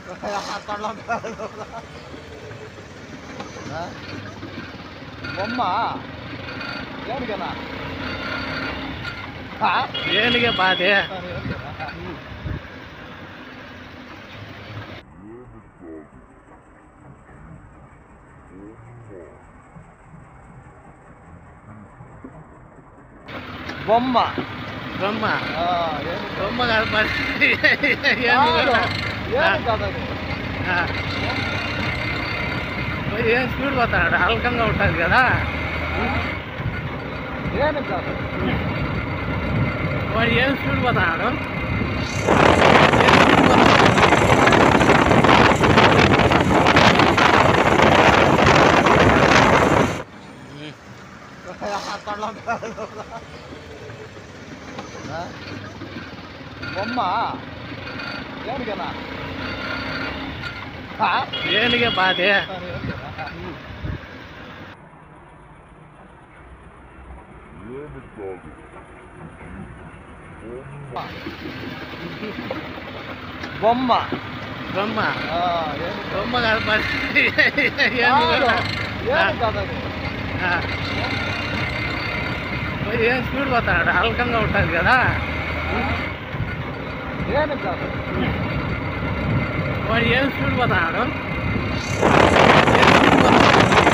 బొమ్మ దేనికన్నా దేనికే బాధే బొమ్మ బొమ్మ బొమ్మ కాదు మరి ఏం స్పీడ్ పోతాడు అల్కంగా ఉంటుంది కదా వాడు ఏం స్పీడ్ పోతున్నాడు బొమ్మ దేనికన్నా దేనికే బాధే బొమ్మ బొమ్మ బొమ్మ కాదు మరి ఏం స్పీడ్ పోతాడు అల్కంగా ఉంటుంది కదా వాడు ఏం స్పీడ్ పోతున్నాడు